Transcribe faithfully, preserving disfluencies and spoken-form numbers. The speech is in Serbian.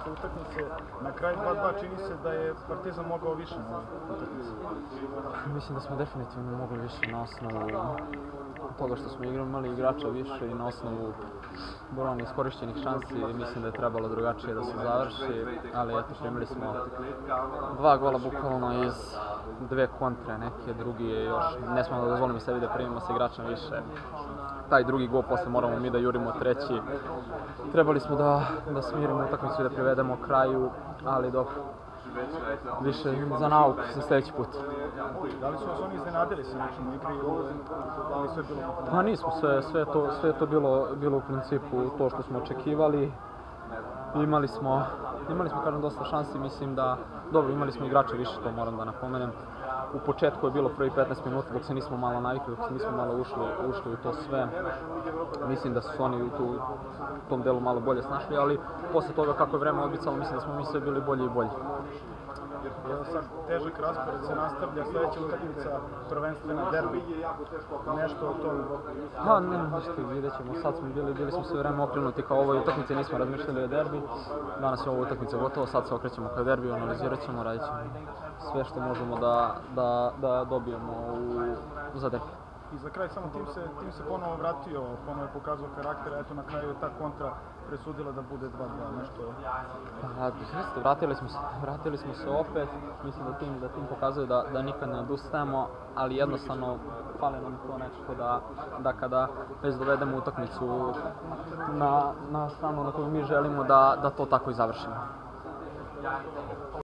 iste utakmice. Na kraju dva dva čini se da je Partizan mogao više na ovoj utakmici. Mislim da smo definitivno mogli više na osnovu toga što smo imali igrača više i na osnovu broja iskorišćenih šansi. Mislim da je trebalo drugačije da se završi, ali eto, primili smo dva gola bukvalno iz dve kontre, neke drugi je još, ne smemo da dozvolimo sebi da primimo sa igračem više. Taj drugi gol posle moramo mi da jurimo treći. Trebali smo da, da smirimo utakmicu i da privedemo kraju, ali dobro. Više za nauku za sljedeći put. Da li su vas oni iznenadili sa nečim u igri ili sve bilo? Pa nismo, sve, sve to, sve to bilo, bilo u principu to što smo očekivali. Imali smo, imali smo kažem, dosta šansi, mislim da, dobro, imali smo igrače više, to moram da napomenem. U početku je bilo prvi petnaest minuta dok se nismo malo navikli, dok se nismo malo ušli, ušli u to sve. Mislim da su oni u, tu, u tom delu malo bolje snašli, ali posle toga kako je vreme odmicalo, mislim da smo mi sve bili bolji i bolji. Evo sad, težak raspored se nastavlja, sljedeća utakmica prvenstvena derbi. Nešto o tom? Ha, ne, ništa, vidjet ćemo. Sad smo bili, bili smo sve vreme okrenuti kao ovoj utakmici, nismo razmišljali o derbi. Danas je ova utakmica gotova, sad se okrećemo kao derbi, analizirat ćemo, radit ćemo sve što možemo da, da, da dobijemo u, za derbi. I za kraj samo tim se, tim se ponovo vratio, ponovo je pokazao karakter, a eto na kraju je ta kontra presudila da bude dva dva, nešto. Pa, jeste, vratili smo se, vratili smo se opet, mislim da tim, da tim pokazuje da, da nikad ne odustajemo, ali jednostavno fali nam to nešto da, da kada već dovedemo utakmicu na, na stranu na koju mi želimo da, da to tako i završimo.